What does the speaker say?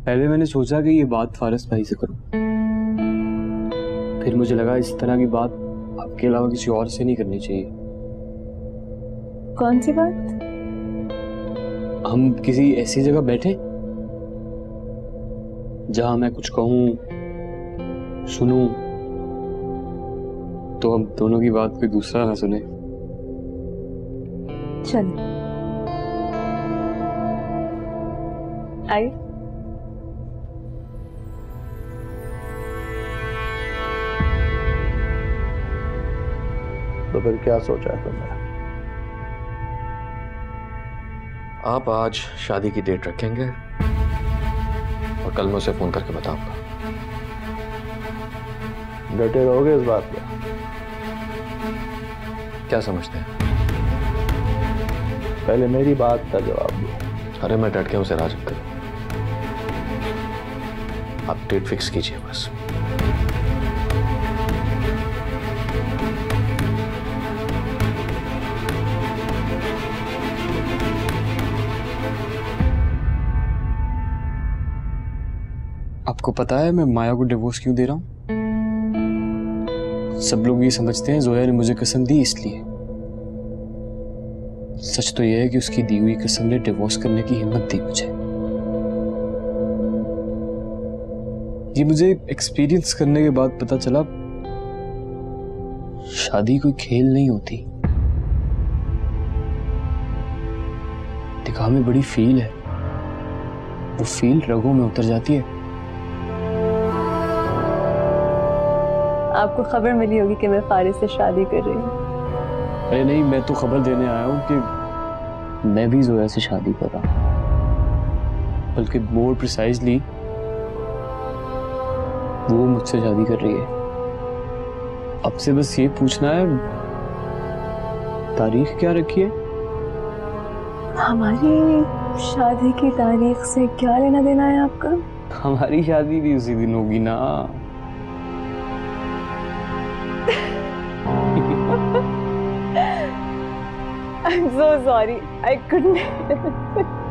पहले मैंने सोचा कि ये बात फारस भाई से करूं, फिर मुझे लगा इस तरह की बात आपके अलावा किसी और से नहीं करनी चाहिए। कौन सी बात? हम किसी ऐसी जगह बैठे जहां मैं कुछ कहूं, सुनूं, तो हम दोनों की बात कोई दूसरा ना सुने। चलो आई। तो फिर क्या सोचा है तुमने? आप आज शादी की डेट रखेंगे और कल मैं उसे फोन करके बताऊंगा। डटे रहोगे इस बात पे? क्या समझते हैं? पहले मेरी बात का जवाब दो। अरे मैं डट के उसे राजी करूं। आप डेट फिक्स कीजिए बस। आपको पता है मैं माया को डिवोर्स क्यों दे रहा हूं? सब लोग ये समझते हैं जोया ने मुझे कसम दी इसलिए। सच तो यह है कि उसकी दी हुई कसम ने डिवोर्स करने की हिम्मत दी मुझे। ये मुझे एक्सपीरियंस करने के बाद पता चला, शादी कोई खेल नहीं होती। दिखा में बड़ी फील है, वो फील रगों में उतर जाती है। आपको खबर मिली होगी कि मैं फारिस से शादी कर रही हूँ। अरे नहीं, मैं तो खबर देने आया हूँ कि मैं भी जोया से शादी कर रहा हूँ, बल्कि मोर प्रिसाइजली वो मुझसे शादी कर रही है। अब से बस ये पूछना है, तारीख क्या रखी है? हमारी शादी की तारीख से क्या लेना देना है आपका? हमारी शादी भी उसी दिन होगी ना। I'm so sorry. I couldn't.